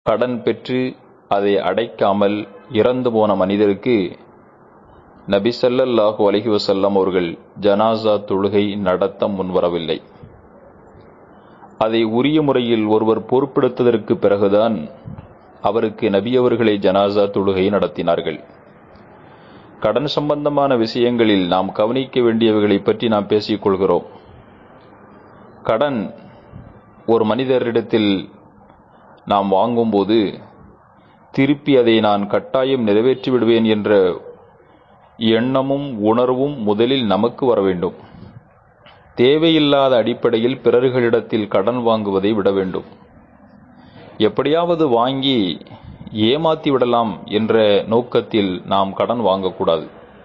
கடன் பெற்று அதை அடைக்காமல் இறந்து போன மனிதருக்கு நபி ஸல்லல்லாஹு அலைஹி வஸல்லம் அவர்கள் ஜனாசா தொழுகை நடத்த முன்வரவில்லை. அதை உரிய முறையில் ஒருவர் பொறுப்பெடுத்ததற்கு பிறகுதான் அவருக்கு நபி அவர்களை ஜனாசா தொழுகை நடத்தினார்கள். கடன் சம்பந்தமான விஷயங்களில் நாம் கவனிக்க வேண்டியவைகளை பற்றி நாம் பேசிக் கொள்கிறோம். கடன் ஒரு மனிதரிடத்தில் நாம் வாங்கும்போது திருப்பி அதை நான் கட்டாயம் நிறைவேற்றி விடுவேன் என்ற எண்ணமும் உணர்வும் முதலில் நமக்கு வர வேண்டும். தேவையில்லாத அடிப்படையில் பிறர்களிடத்தில் கடன் வாங்குவதை விட வேண்டும். எப்படியாவது வாங்கி ஏமாத்தி விடலாம் என்ற நோக்கத்தில் நாம் கடன் வாங்கக்கூடாது.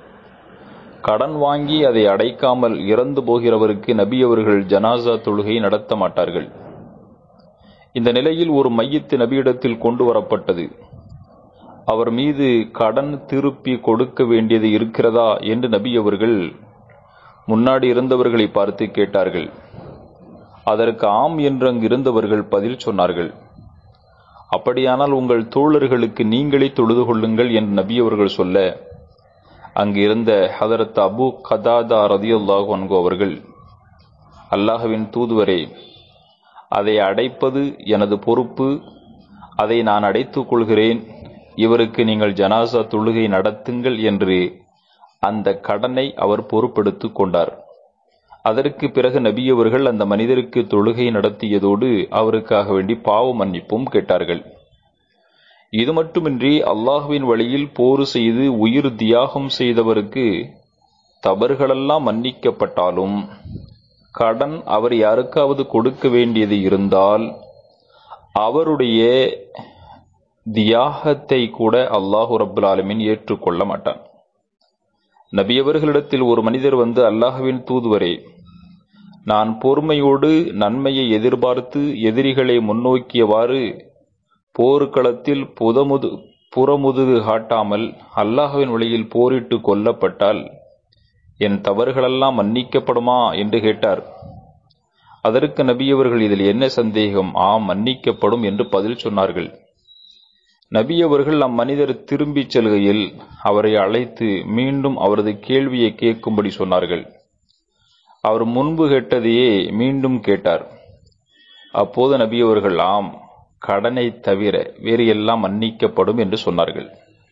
கடன் வாங்கி அதை அடைக்காமல் இறந்து போகிறவருக்கு நபி அவர்கள் ஜனாசா தொழுகை நடத்த மாட்டார்கள். இந்த நிலையில் ஒரு மையத்து நபியிடத்தில் கொண்டு வரப்பட்டது. அவர் மீது கடன் திருப்பி கொடுக்க வேண்டியது இருக்கிறதா என்று நபி அவர்கள் முன்னாடி இருந்தவர்களை பார்த்து கேட்டார்கள். அதற்கு ஆம் என்று அங்கு இருந்தவர்கள் பதில் சொன்னார்கள். அப்படியானால் உங்கள் தோழர்களுக்கு நீங்களே தொழுது கொள்ளுங்கள் என்று நபி அவர்கள் சொல்ல, அங்கு இருந்த ஹதரத் அபு கதாதா ரலியல்லாஹு அன்ஹு அவர்கள், அல்லாஹ்வின் தூதுவரே, அதை அடைப்பது எனது பொறுப்பு, அதை நான் அடைத்துக் கொள்கிறேன், இவருக்கு நீங்கள் ஜனாசா தொழுகை நடத்துங்கள் என்று அந்த கடனை அவர் பொறுப்பெடுத்துக் கொண்டார். அதற்கு பிறகு நபி அவர்கள் அந்த மனிதருக்கு தொழுகை நடத்தியதோடு அவருக்காக வேண்டி பாவ மன்னிப்பும் கேட்டார்கள். இது மட்டுமின்றி அல்லாஹ்வின் வழியில் போர் செய்து உயிர் தியாகம் செய்தவருக்கு தவறுகளெல்லாம் மன்னிக்கப்பட்டாலும் கடன் அவர் யாருக்காவது கொடுக்க வேண்டியது இருந்தால் அவருடைய தியாகத்தை கூட அல்லாஹு ரப்புல் ஆலமீன் ஏற்றுக்கொள்ள மாட்டான். நபி அவர்களிடத்தில் ஒரு மனிதர் வந்து, அல்லாஹ்வின் தூதுவரே, நான் பொறுமையோடு நன்மையை எதிர்பார்த்து எதிரிகளை முன்னோக்கியவாறு போர்க்களத்தில் புறமுதுகு காட்டாமல் அல்லாஹ்வின் வழியில் போரிட்டு கொல்லப்பட்டால் என் தவறுகளெல்லாம் மன்னிக்கப்படுமா என்று கேட்டார். அதற்கு நபி அவர்கள், இதில் என்ன சந்தேகம், ஆம் மன்னிக்கப்படும் என்று பதில் சொன்னார்கள். நபி அவர்கள் அம்மனிதர் திரும்பிச் செல்கையில் அவரை அழைத்து மீண்டும் அவரது கேள்வியை கேட்கும்படி சொன்னார்கள். அவர் முன்பு கேட்டதையே மீண்டும் கேட்டார். அப்போது நபி அவர்கள், ஆம், கடனை தவிர வேறு எல்லாம் மன்னிக்கப்படும் என்று சொன்னார்கள்.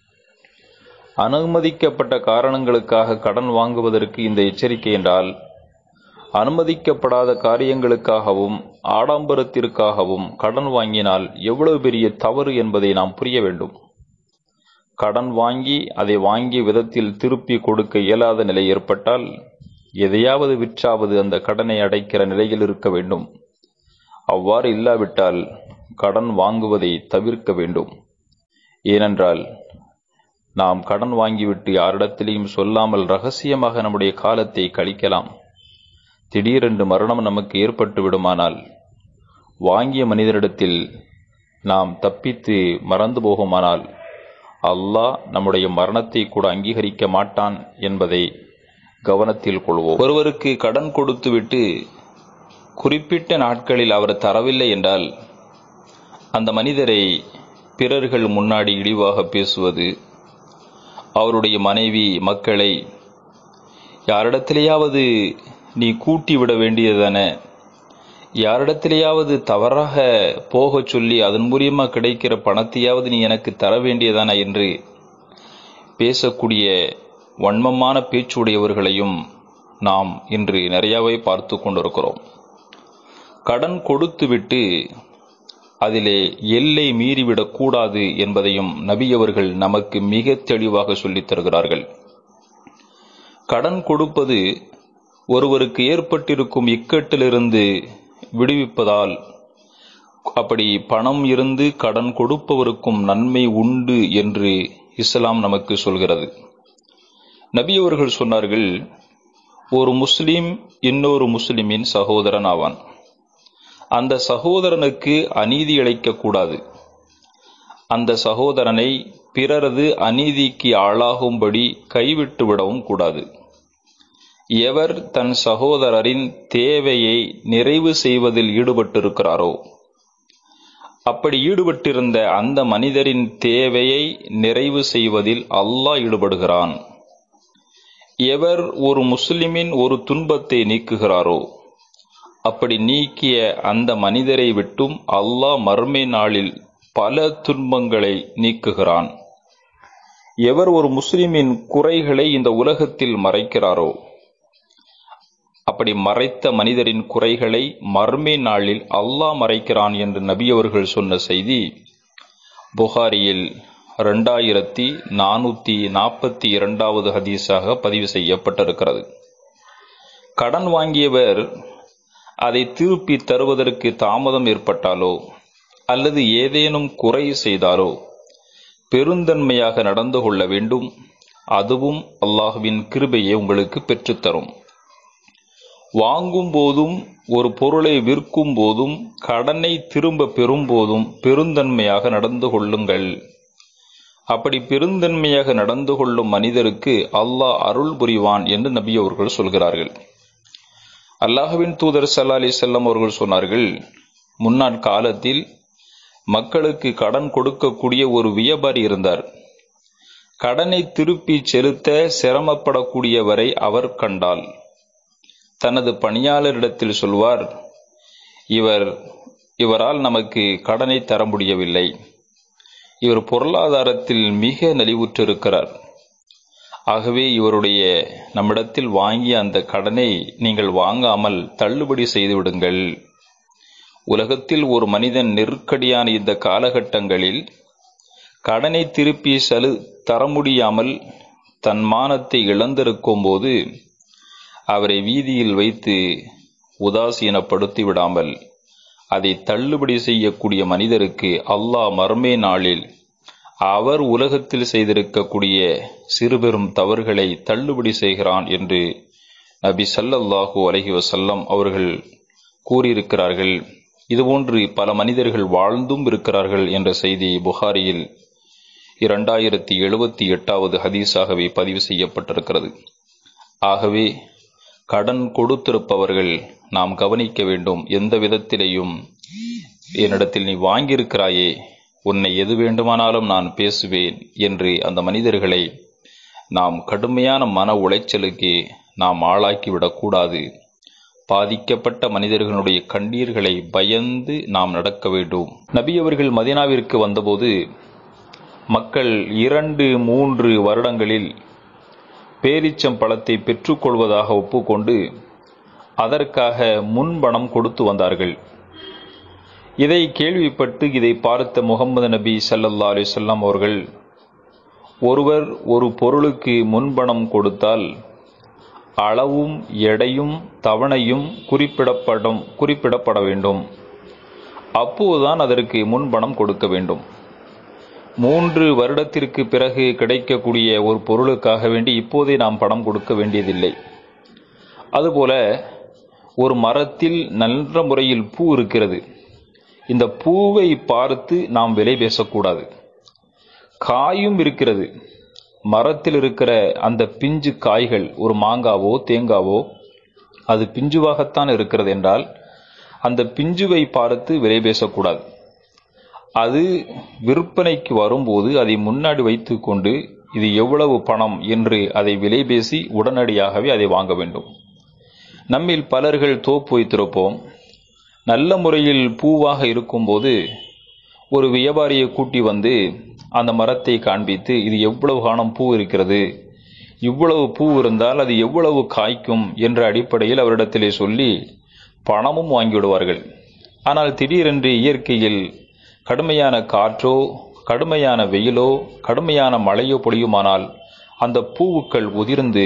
அனுமதிக்கப்பட்ட காரணங்களுக்காக கடன் வாங்குவதற்கு இந்த எச்சரிக்கை என்றால், அனுமதிக்கப்படாத காரியங்களுக்காகவும் ஆடம்பரத்திற்காகவும் கடன் வாங்கினால் எவ்வளவு பெரிய தவறு என்பதை நாம் புரிய வேண்டும். கடன் வாங்கி அதை வாங்கிய விதத்தில் திருப்பி கொடுக்க இயலாத நிலை ஏற்பட்டால் எதையாவது விற்றாவது அந்த கடனை அடைக்கிற நிலையில் இருக்க வேண்டும். அவ்வாறு இல்லாவிட்டால் கடன் வாங்குவதை தவிர்க்க வேண்டும். ஏனென்றால் நாம் கடன் வாங்கிவிட்டு யாரிடத்திலையும் சொல்லாமல் ரகசியமாக நம்முடைய காலத்தை கழிக்கலாம். திடீரென்று மரணம் நமக்கு ஏற்பட்டு விடுமானால் வாங்கிய மனிதரிடத்தில் நாம் தப்பித்து மறந்து போகுமானால் அல்லாஹ் நம்முடைய மரணத்தை கூட அங்கீகரிக்க மாட்டான் என்பதை கவனத்தில் கொள்வோம். ஒருவருக்கு கடன் கொடுத்துவிட்டு குறிப்பிட்ட நாட்களில் அவர் தரவில்லை என்றால் அந்த மனிதரை பிறர்கள் முன்னாடி இழிவாக பேசுவது, அவருடைய மனைவி மக்களை யாரிடத்திலேயாவது நீ கூட்டி விட வேண்டியதான, யாரிடத்திலேயாவது தவறாக போகச் சொல்லி அதன் மூலியமா கிடைக்கிற பணத்தையாவது நீ எனக்கு தர வேண்டியதான என்று பேசக்கூடிய வன்மமான பேச்சுடையவர்களையும் நாம் இன்று நிறையவே பார்த்து கொண்டிருக்கிறோம். கடன் கொடுத்துவிட்டு அதிலே எல்லை மீறிவிடக் கூடாது என்பதையும் நபி அவர்கள் நமக்கு மிக தெளிவாக சொல்லித் தருகிறார்கள். கடன் கொடுப்பது ஒருவருக்கு ஏற்பட்டிருக்கும் இக்கட்டிலிருந்து விடுவிப்பதால், அப்படி பணம் இருந்து கடன் கொடுப்பவருக்கும் நன்மை உண்டு என்று இஸ்லாம் நமக்கு சொல்கிறது. நபி அவர்கள் சொன்னார்கள், ஒரு முஸ்லிம் இன்னொரு முஸ்லிமின் சகோதரன் ஆவான். அந்த சகோதரனுக்கு அநீதி இழைக்கக்கூடாது. அந்த சகோதரனை பிறரது அநீதிக்கு ஆளாகும்படி கைவிட்டு விடவும் கூடாது. எவர் தன் சகோதரரின் தேவையை நிறைவு செய்வதில் ஈடுபட்டிருக்கிறாரோ அப்படி ஈடுபட்டிருந்த அந்த மனிதரின் தேவையை நிறைவு செய்வதில் அல்லாஹ் ஈடுபடுகிறான். எவர் ஒரு முஸ்லிமின் ஒரு துன்பத்தை நீக்குகிறாரோ அப்படி நீக்கிய அந்த மனிதரை விட்டும் அல்லாஹ் மறுமை நாளில் பல துன்பங்களை நீக்குகிறான். எவர் ஒரு முஸ்லிமின் குறைகளை இந்த உலகத்தில் மறைக்கிறாரோ அப்படி மறைத்த மனிதரின் குறைகளை மறுமை நாளில் அல்லாஹ் மறைக்கிறான் என்று நபி அவர்கள் சொன்ன செய்தி புகாரியில் 2442 ஹதீஸாக பதிவு செய்யப்பட்டிருக்கிறது. கடன் வாங்கியவர் அதை திருப்பி தருவதற்கு தாமதம் ஏற்பட்டாலோ அல்லது ஏதேனும் குறை செய்தாலோ பெருந்தன்மையாக நடந்து கொள்ள வேண்டும். அதுவும் அல்லாஹ்வின் கிருபையை உங்களுக்கு பெற்றுத்தரும். வாங்கும் போதும் ஒரு பொருளை விற்கும் போதும் கடனை திரும்ப பெறும் போதும் பெருந்தன்மையாக நடந்து கொள்ளுங்கள். அப்படி பெருந்தன்மையாக நடந்து கொள்ளும் மனிதருக்கு அல்லாஹ் அருள் புரிவான் என்று நபி அவர்கள் சொல்கிறார்கள். அல்லாஹ்வின் தூதர் ஸல்லல்லாஹு அலைஹி வஸல்லம் அவர்கள் சொன்னார்கள், முன்னாள் காலத்தில் மக்களுக்கு கடன் கொடுக்கக்கூடிய ஒரு வியாபாரி இருந்தார். கடனை திருப்பி செலுத்த சிரமப்படக்கூடியவரை அவர் கண்டால் தனது பணியாளரிடத்தில் சொல்வார், இவரால் நமக்கு கடனை தர முடியவில்லை, இவர் பொருளாதாரத்தில் மிக நலிவுற்றிருக்கிறார், ஆகவே இவருடைய நம்மிடத்தில் வாங்கிய அந்த கடனை நீங்கள் வாங்காமல் தள்ளுபடி செய்துவிடுங்கள். உலகத்தில் ஒரு மனிதன் நெருக்கடியான இந்த காலகட்டங்களில் கடனை திருப்பி தர முடியாமல் தன் மானத்தை இழந்திருக்கும் போது அவரை வீதியில் வைத்து உதாசீனப்படுத்தி விடாமல் அதை தள்ளுபடி செய்யக்கூடிய மனிதருக்கு அல்லாஹ் மறுமை நாளில் அவர் உலகத்தில் செய்திருக்கக்கூடிய சிறுபெரும் தவறுகளை தள்ளுபடி செய்கிறான் என்று நபி ஸல்லல்லாஹு அலைஹி வஸல்லம் அவர்கள் கூறியிருக்கிறார்கள். இதுபோன்று பல மனிதர்கள் வாழ்ந்தும் இருக்கிறார்கள் என்ற செய்தி புகாரியில் 2078 ஹதீஸாகவே பதிவு செய்யப்பட்டிருக்கிறது. ஆகவே கடன் கொடுத்திருப்பவர்கள் நாம் கவனிக்க வேண்டும். எந்த விதத்திலேயும் என்னிடத்தில் நீ வாங்கியிருக்கிறாயே, உன்னை எது வேண்டுமானாலும் நான் பேசுவேன் என்று அந்த மனிதர்களை நாம் கடுமையான மன உளைச்சலுக்கு நாம் ஆளாக்கிவிடக்கூடாது. பாதிக்கப்பட்ட மனிதர்களுடைய கண்ணீர்களை பயந்து நாம் நடக்க வேண்டும். நபி அவர்கள் மதீனாவிற்கு வந்தபோது மக்கள் 2-3 வருடங்களில் பேரீச்சம் பழத்தை பெற்றுக்கொள்வதாக ஒப்புக்கொண்டு அதற்காக முன்பணம் கொடுத்து வந்தார்கள். இதை கேள்விப்பட்டு இதை பார்த்த முகமது நபி ஸல்லல்லாஹு அலைஹி வஸல்லம் அவர்கள், ஒருவர் ஒரு பொருளுக்கு முன்பணம் கொடுத்தால் அளவும் எடையும் தவணையும் குறிப்பிடப்பட வேண்டும். அப்போதுதான் அதற்கு முன்பணம் கொடுக்க வேண்டும். 3 வருடத்திற்கு பிறகு கிடைக்கக்கூடிய ஒரு பொருளுக்காக வேண்டி இப்போதே நாம் பணம் கொடுக்க வேண்டியதில்லை. அதுபோல ஒரு மரத்தில் நல்ல முறையில் பூ இருக்கிறது. இந்த பூவை பார்த்து நாம் விலை பேசக்கூடாது. காயும் இருக்கிறது. மரத்தில் இருக்கிற அந்த பிஞ்சு காய்கள், ஒரு மாங்காவோ தேங்காவோ, அது பிஞ்சுவாகத்தான் இருக்கிறது என்றால் அந்த பிஞ்சுவை பார்த்து விலை பேசக்கூடாது. அது விற்பனைக்கு வரும்போது அதை முன்னாடி வைத்து கொண்டு இது எவ்வளவு பணம் என்று அதை விலை பேசி உடனடியாகவே அதை வாங்க வேண்டும். நம்மில் பலர்கள் தோப்பு வைத்திருப்போம். நல்ல முறையில் பூவாக இருக்கும்போது ஒரு வியாபாரியை கூட்டி வந்து அந்த மரத்தை காண்பித்து, இது எவ்வளவு காணம் பூ இருக்கிறது, இவ்வளவு பூ இருந்தால் அது எவ்வளவு காய்க்கும் என்ற அடிப்படையில் அவரிடத்திலே சொல்லி பணமும் வாங்கிவிடுவார்கள். ஆனால் திடீரென்று இயற்கையில் கடுமையான காற்றோ கடுமையான வெயிலோ கடுமையான மழையோ பொழியுமானால் அந்த பூவுக்கள் உதிர்ந்து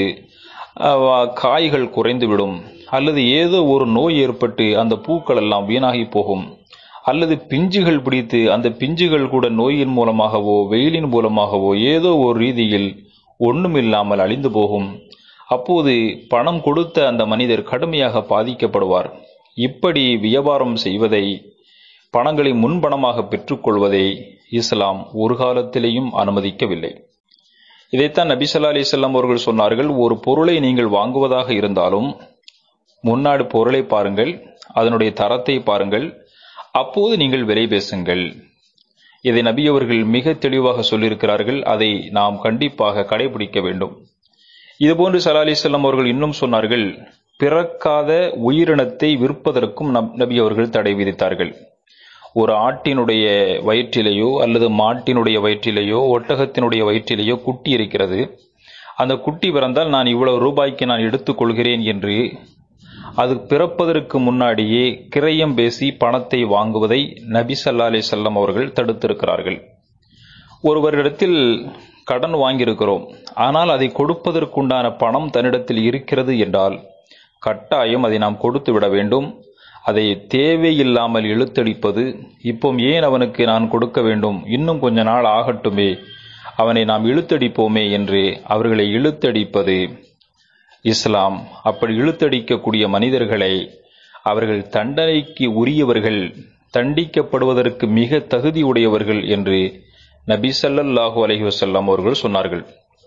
காய்கள் குறைந்துவிடும், அல்லது ஏதோ ஒரு நோய் ஏற்பட்டு அந்த பூக்கள் எல்லாம் வீணாகி போகும், அல்லது பிஞ்சுகள் பிடித்து அந்த பிஞ்சுகள் கூட நோயின் மூலமாகவோ வெயிலின் மூலமாகவோ ஏதோ ஒரு ரீதியில் ஒண்ணுமில்லாமல் அழிந்து போகும். அப்போது பணம் கொடுத்த அந்த மனிதர் கடுமையாக பாதிக்கப்படுவார். இப்படி வியாபாரம் செய்வதை, பணங்களை முன்பணமாக பெற்றுக்கொள்வதை இஸ்லாம் ஒரு காலத்திலேயும் அனுமதிக்கவில்லை. இதைத்தான் நபி ஸல்லல்லாஹு அலைஹி வஸல்லம் அவர்கள் சொன்னார்கள், ஒரு பொருளை நீங்கள் வாங்குவதாக இருந்தாலும் முன்னாடி பொருளை பாருங்கள், அதனுடைய தரத்தை பாருங்கள், அப்போது நீங்கள் விலை பேசுங்கள். இதை நபி அவர்கள் மிக தெளிவாக சொல்லியிருக்கிறார்கள். அதை நாம் கண்டிப்பாக கடைபிடிக்க வேண்டும். இதுபோன்று ஸல்லல்லாஹு அலைஹி வஸல்லம் அவர்கள் இன்னும் சொன்னார்கள், பிறக்காத உயிரினத்தை விற்பதற்கும் நபி அவர்கள் தடை விதித்தார்கள். ஒரு ஆட்டினுடைய வயிற்றிலேயோ அல்லது மாட்டினுடைய வயிற்றிலேயோ ஒட்டகத்தினுடைய வயிற்றிலேயோ குட்டி இருக்கிறது. அந்த குட்டி பிறந்தால் நான் இவ்வளவு ரூபாய்க்கு நான் எடுத்துக்கொள்கிறேன் என்று அது பிறப்பதற்கு முன்னாடியே கிரயம் பேசி பணத்தை வாங்குவதை நபி ஸல்லல்லாஹு அலைஹி வஸல்லம் அவர்கள் தடுத்திருக்கிறார்கள். ஒருவரிடத்தில் கடன் வாங்கியிருக்கிறோம், ஆனால் அதை கொடுப்பதற்குண்டான பணம் தன்னிடத்தில் இருக்கிறது என்றால் கட்டாயம் அதை நாம் கொடுத்து விட வேண்டும். அதை தேவையில்லாமல் இழுத்தடிப்பது, இப்போ ஏன் அவனுக்கு நான் கொடுக்க வேண்டும், இன்னும் கொஞ்ச நாள் ஆகட்டுமே, அவனை நாம் இழுத்தடிப்போமே என்று அவர்களை இழுத்தடிப்பது இஸ்லாம். அப்படி இழுத்தடிக்கக்கூடிய மனிதர்களை அவர்கள் தண்டனைக்கு உரியவர்கள், தண்டிக்கப்படுவதற்கு மிக தகுதியுடையவர்கள் என்று நபி ஸல்லல்லாஹு அலைஹி வஸல்லம் அவர்கள் சொன்னார்கள்.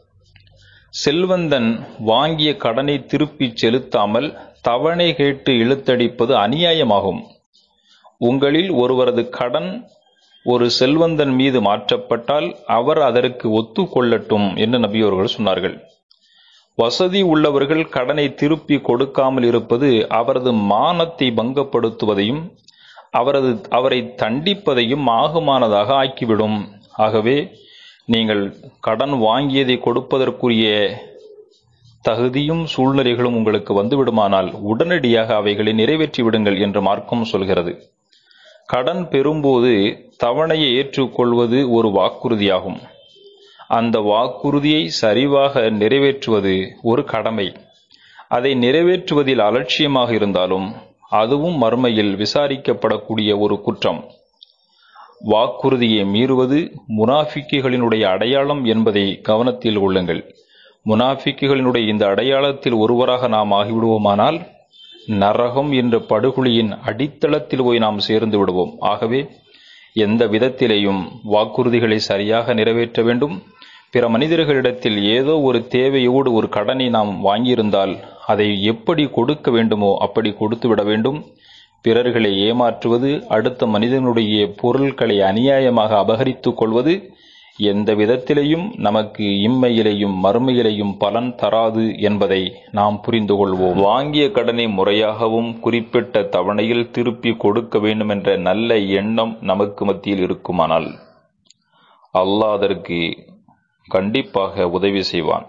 செல்வந்தன் வாங்கிய கடனை திருப்பிச் செலுத்தாமல் தவணை கேட்டு இழுத்தடிப்பது அநியாயமாகும். உங்களில் ஒருவரது கடன் ஒரு செல்வந்தன் மீது மாற்றப்பட்டால் அவர் அதற்கு ஒத்துக்கொள்ளட்டும் என்று நபி அவர்கள் சொன்னார்கள். வசதி உள்ளவர்கள் கடனை திருப்பி கொடுக்காமல் இருப்பது அவரது மானத்தை பங்கப்படுத்துவதையும் அவரை தண்டிப்பதையும் ஆகுமானதாக ஆக்கிவிடும். ஆகவே நீங்கள் கடன் வாங்கியதை கொடுப்பதற்குரிய தகுதியும் சூழ்நிலைகளும் உங்களுக்கு வந்துவிடுமானால் உடனடியாக அவைகளை நிறைவேற்றி விடுங்கள் என்று மார்க்கம் சொல்கிறது. கடன் பெறும்போது தவணையை ஏற்றுக்கொள்வது ஒரு வாக்குறுதியாகும். அந்த வாக்குறுதியை சரிவாக நிறைவேற்றுவது ஒரு கடமை. அதை நிறைவேற்றுவதில் அலட்சியமாக இருந்தாலும் அதுவும் மறுமையில் விசாரிக்கப்படக்கூடிய ஒரு குற்றம். வாக்குறுதியை மீறுவது முனாஃபிக்குகளினுடைய அடையாளம் என்பதை கவனத்தில் கொள்ளுங்கள். முனாஃபிக்குகளினுடைய இந்த அடையாளத்தில் ஒருவராக நாம் ஆகிவிடுவோமானால் நரகம் என்ற படுகொலியின் அடித்தளத்தில் போய் நாம் சேர்ந்து விடுவோம். ஆகவே எந்த விதத்திலேயும் வாக்குறுதிகளை சரியாக நிறைவேற்ற வேண்டும். பிற மனிதர்களிடத்தில் ஏதோ ஒரு தேவையோடு ஒரு கடனை நாம் வாங்கியிருந்தால் அதை எப்படி கொடுக்க வேண்டுமோ அப்படி கொடுத்து விட வேண்டும். பிறர்களை ஏமாற்றுவது, அடுத்த மனிதனுடைய பொருட்களை அநியாயமாக அபகரித்துக் கொள்வது எந்த விதத்திலேயும் நமக்கு இம்மையிலேயும் மறுமையிலேயும் பலன் தராது என்பதை நாம் புரிந்து கொள்வோம். வாங்கிய கடனை முறையாகவும் குறிப்பிட்ட தவணையில் திருப்பி கொடுக்க வேண்டும் என்ற நல்ல எண்ணம் நமக்கு மத்தியில் இருக்குமானால் அல்லாஹ் அதற்கு கண்டிப்பாக உதவி செய்வான்.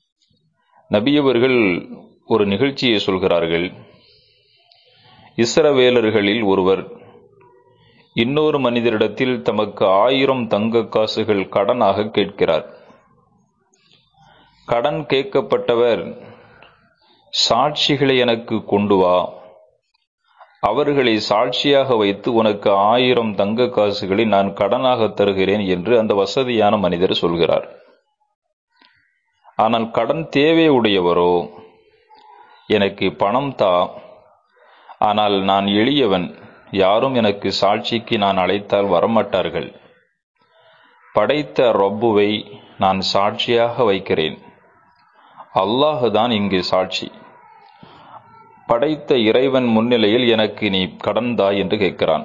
நபியவர்கள் ஒரு நிகழ்ச்சியை சொல்கிறார்கள். இஸ்ரவேலர்களில் ஒருவர் இன்னொரு மனிதரிடத்தில் தமக்கு 1000 தங்க காசுகள் கடனாக கேட்கிறார். கடன் கேட்கப்பட்டவர், சாட்சிகளை எனக்கு கொண்டு வா, அவர்களை சாட்சியாக வைத்து உனக்கு 1000 தங்க காசுகளை நான் கடனாக தருகிறேன் என்று அந்த வசதியான மனிதர் சொல்கிறார். ஆனால் கடன் தேவையுடையவரோ, எனக்கு பணம் தா, ஆனால் நான் எளியவன், யாரும் எனக்கு சாட்சிக்கு நான் அழைத்தால் வரமாட்டார்கள், படைத்த ரப்புவை நான் சாட்சியாக வைக்கிறேன், அல்லாஹுதான் இங்கு சாட்சி, படைத்த இறைவன் முன்னிலையில் எனக்கு நீ கடன் தா என்று கேட்கிறான்.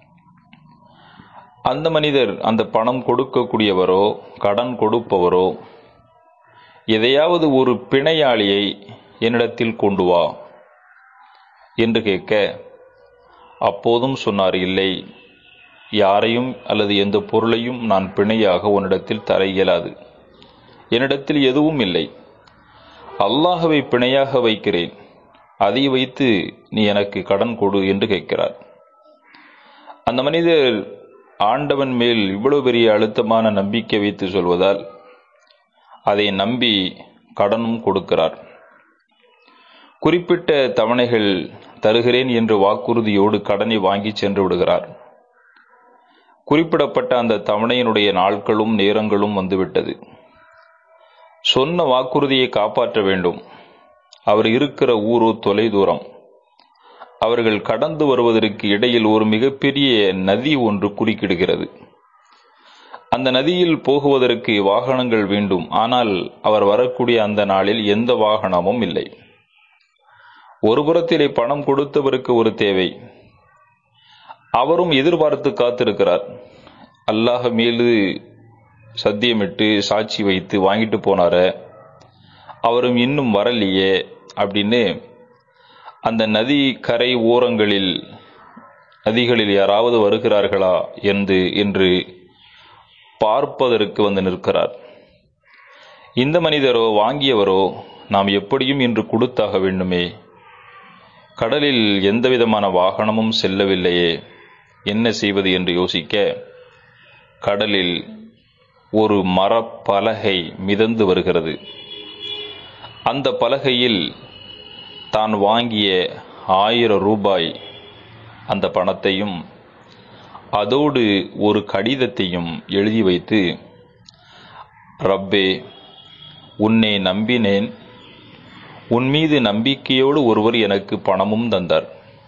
அந்த மனிதர், அந்த பணம் கொடுக்கக்கூடியவரோ கடன் கொடுப்பவரோ, எதையாவது ஒரு பிணையாளியை என்னிடத்தில் கொண்டு வா என்று கேட்க, அப்போதும் சொன்னார், இல்லை, யாரையும் அல்லது எந்த பொருளையும் நான் பிணையாக உன்னிடத்தில் தர இயலாது, என்னிடத்தில் எதுவும் இல்லை, அல்லாஹ்வை பிணையாக வைக்கிறேன், அதை வைத்து நீ எனக்கு கடன் கொடு என்று கேட்கிறார். அந்த மனிதர் ஆண்டவன் மேல் இவ்வளவு பெரிய அழுத்தமான நம்பிக்கை வைத்து சொல்வதால் அதை நம்பி கடனும் கொடுக்கிறார். குறிப்பிட்ட தவணைகள் தருகிறேன் என்று வாக்குறுதியோடு கடனை வாங்கி சென்று விடுகிறார். குறிப்பிடப்பட்ட அந்த தவணையினுடைய நாட்களும் நேரங்களும் வந்துவிட்டது. சொன்ன வாக்குறுதியை காப்பாற்ற வேண்டும். அவர் இருக்கிற ஊரோ தொலை தூரம். அவர்கள் கடந்து வருவதற்கு இடையில் ஒரு மிகப்பெரிய நதி ஒன்று குறுக்கிடுகிறது. அந்த நதியில் போகுவதற்கு வாகனங்கள் வேண்டும். ஆனால் அவர் வரக்கூடிய அந்த நாளில் எந்த வாகனமும் இல்லை. ஒரு புறத்திலே பணம் கொடுத்தவருக்கு ஒரு தேவை, அவரும் எதிர்பார்த்து காத்திருக்கிறார். அல்லாஹ் மீது சத்தியமிட்டு சாட்சி வைத்து வாங்கிட்டு போனார, அவரும் இன்னும் வரலையே அப்படின்னு அந்த நதி கரை ஓரங்களில் நதிகளில் யாராவது வருகிறார்களா என்று பார்ப்பதற்கு வந்து நிற்கிறார். இந்த மனிதரோ வாங்கியவரோ நாம் எப்படியும் இன்று கொடுத்தாக வேண்டுமே, கடலில் எந்தவிதமான வாகனமும் செல்லவில்லையே, என்ன செய்வது என்று யோசிக்க கடலில் ஒரு மரப்பலகை மிதந்து வருகிறது. அந்த பலகையில் தான் வாங்கிய 1000 ரூபாய் அந்த பணத்தையும் அதோடு ஒரு கடிதத்தையும் எழுதி வைத்து, ரப்பே, உன்னை நம்பினேன், உன் மீது நம்பிக்கையோடு ஒருவர் எனக்கு பணமும் தந்தார்.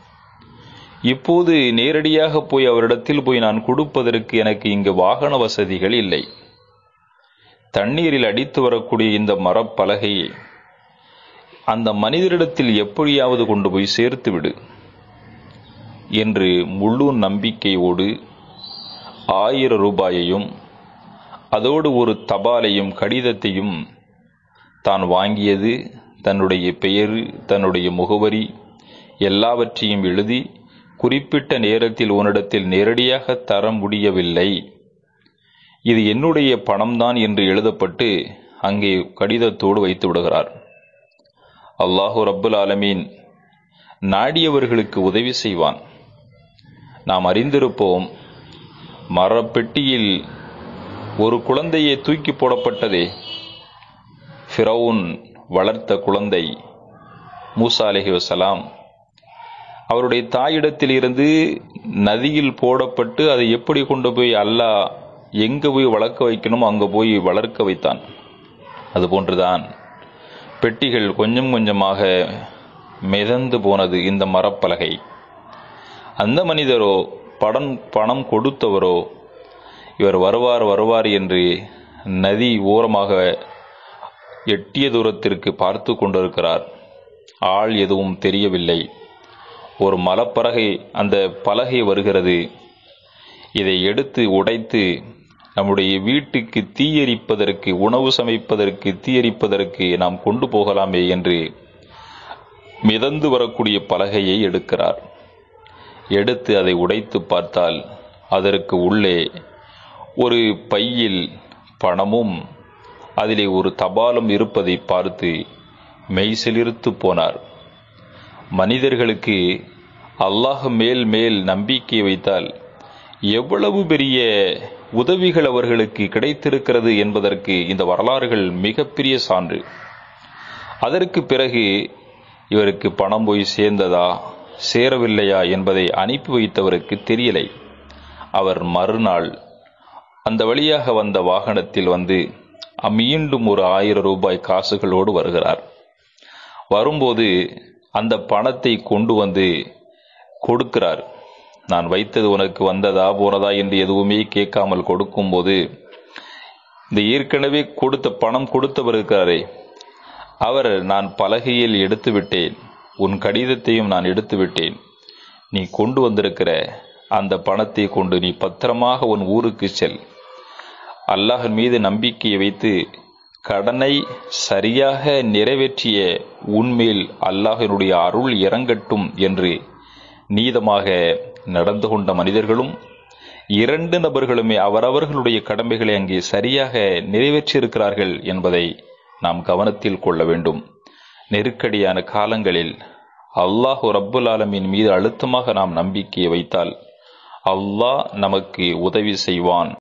இப்போது நேரடியாக போய் அவரிடத்தில் போய் நான் கொடுப்பதற்கு எனக்கு இங்கு வாகன வசதிகள் இல்லை. தண்ணீரில் அடித்து வரக்கூடிய இந்த மரப்பலகையை அந்த மனிதரிடத்தில் எப்படியாவது கொண்டு போய் சேர்த்து விடு என்று முழு நம்பிக்கையோடு 1000 ரூபாயையும் அதோடு ஒரு தபாலையும் கடிதத்தையும் தான் வாங்கியது, தன்னுடைய பெயர், தன்னுடைய முகவரி எல்லாவற்றையும் எழுதி, குறிப்பிட்ட நேரத்தில் உன்னிடத்தில் நேரடியாக தர முடியவில்லை, இது என்னுடைய பணம்தான் என்று எழுதப்பட்டு அங்கே கடிதத்தோடு வைத்து விடுகிறார். அல்லாஹு ரப்புல் ஆலமீன் நாடியவர்களுக்கு உதவி செய்வான். நாம் அறிந்திருப்போம், மரப்பெட்டியில் ஒரு குழந்தையை தூக்கி போடப்பட்டதே, ஃபிரவுன் வளர்த்த குழந்தை மூசா அலைஹிஸ்ஸலாம், அவருடைய தாயிடத்தில் இருந்து நதியில் போடப்பட்டு அதை எப்படி கொண்டு போய் அல்லாஹ் எங்க போய் வளர்க்க வைக்கணும் அங்க போய் வளர்க்க வைத்தான். அதுபோன்றுதான் பெட்டிகள் கொஞ்சம் கொஞ்சமாக மிதந்து போனது இந்த மரப்பலகை. அந்த மனிதரோ பணம் கொடுத்தவரோ இவர் வருவார் என்று நதி ஓரமாக எட்டிய தூரத்திற்கு பார்த்து கொண்டிருக்கிறார். ஆள் எதுவும் தெரியவில்லை. ஒரு மலப்பலகை அந்த பலகை வருகிறது. இதை எடுத்து உடைத்து நம்முடைய வீட்டுக்கு தீயரிப்பதற்கு, உணவு சமைப்பதற்கு, தீயரிப்பதற்கு நாம் கொண்டு போகலாமே என்று மிதந்து வரக்கூடிய பலகையை எடுக்கிறார். எடுத்து அதை உடைத்து பார்த்தால் அதற்கு உள்ளே ஒரு பையில் பணமும் அதிலே ஒரு தபாலும் இருப்பதை பார்த்து மெய்சிலிர்த்து போனார். மனிதர்களுக்கு அல்லாஹ் மேல் நம்பிக்கை வைத்தால் எவ்வளவு பெரிய உதவிகள் அவர்களுக்கு கிடைத்திருக்கிறது என்பதற்கு இந்த வரலாறுகள் மிகப்பெரிய சான்று. அதற்கு பிறகு இவருக்கு பணம் போய் சேர்ந்ததா சேரவில்லையா என்பதை அனுப்பி வைத்தவருக்கு தெரியலை. அவர் மறுநாள் அந்த வழியாக வந்த வாகனத்தில் வந்து மீண்டும் ஒரு 1000 ரூபாய் காசுகளோடு வருகிறார். வரும்போது அந்த பணத்தை கொண்டு வந்து கொடுக்கிறார். நான் வைத்தது உனக்கு வந்ததா போனதா என்று எதுவுமே கேட்காமல் கொடுக்கும்போது, இந்த ஏற்கனவே பணம் கொடுத்தவர் இருக்கிறாரே அவர், நான் பலகையில் எடுத்து விட்டேன், உன் கடிதத்தையும் நான் எடுத்து விட்டேன், நீ கொண்டு வந்திருக்கிற அந்த பணத்தை கொண்டு நீ பத்திரமாக உன் ஊருக்கு செல், அல்லாஹின் மீது நம்பிக்கையை வைத்து கடனை சரியாக நிறைவேற்றிய உன்மேல் அல்லாஹினுடைய அருள் இறங்கட்டும் என்று நீதமாக நடந்து கொண்ட மனிதர்களும் 2 நபர்களுமே அவரவர்களுடைய கடமைகளை அங்கே சரியாக நிறைவேற்றியிருக்கிறார்கள் என்பதை நாம் கவனத்தில் கொள்ள வேண்டும். நெருக்கடியான காலங்களில் அல்லாஹ் ரப்புல் ஆலமீன் மீது அழுத்தமாக நாம் நம்பிக்கையை வைத்தால் அல்லாஹ் நமக்கு உதவி செய்வான்.